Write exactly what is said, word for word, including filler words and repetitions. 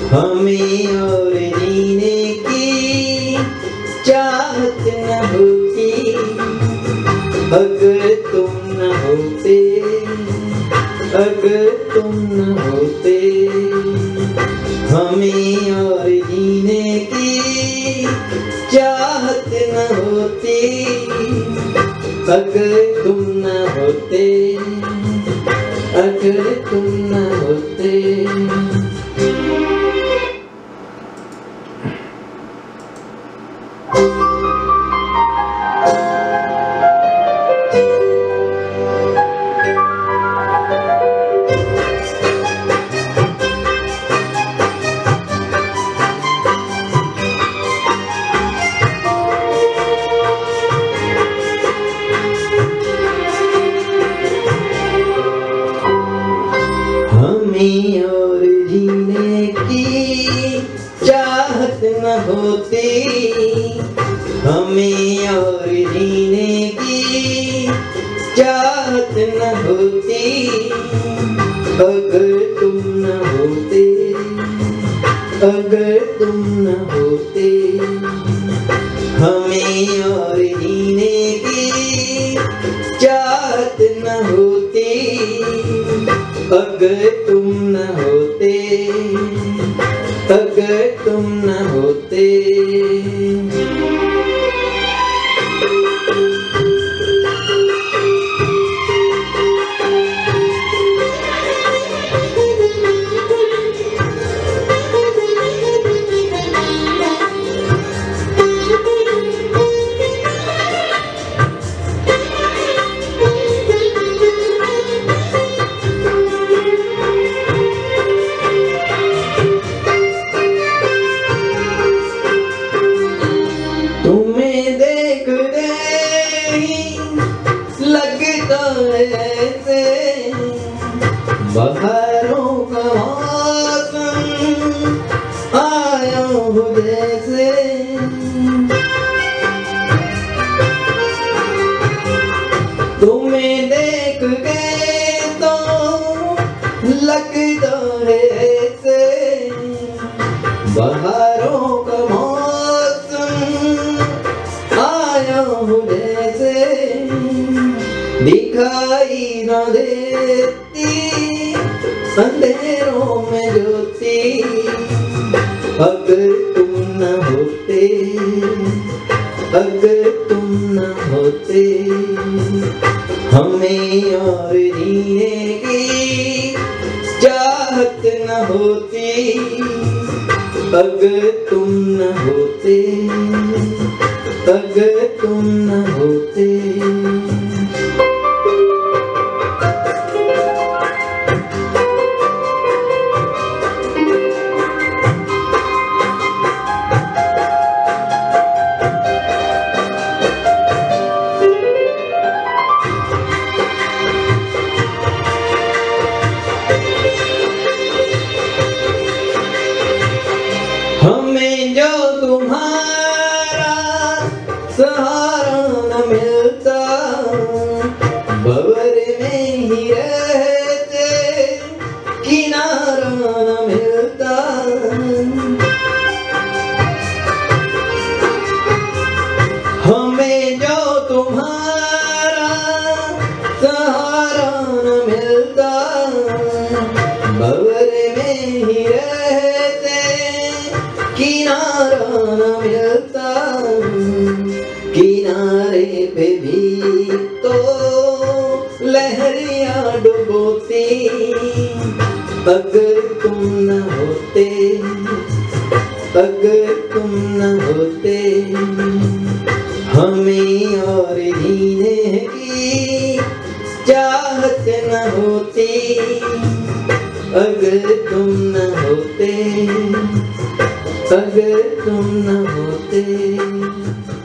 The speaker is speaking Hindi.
हमें और जीने की चाहत न होती अगर तुम न होते, अगर तुम न होते। हमें और जीने की चाहत न होती अगर तुम न होते, अगर तुम न होते। हमें और जीने की चाहत न होती, हमें और जीने की चाहत न होती अगर तुम न होते, अगर तुम न होते। हमें और जीने की चाहत न होती अगर तुम न होते, अगर तुम न होते। तुम्हें देखते ही लगता है ऐसे बहारों का मौसम आया हो जैसे। तुम्हें देख के तो लगता है ऐसे बहारों का जैसे दिखाई न देती अंधेरों में ज्योति अगर तुम न होते, अगर तुम न होते। हमें और जीने की चाहत न होती अगर तुम न होते, अगर तुम न होते। हमें जो तुम्हारा सहारा न मिलता भंवर में ही रहते किनारा न मिलता। हमें जो तुम्हारा सहारा न मिलता भंवर में ही रहते किनारा न मिलता। किनारे पे भी तो लहरियां डुबोती अगर तुम न होते, अगर तुम न होते। हमें और जीने की चाहत न होती अगर तुम न होते, अगर तुम न होते।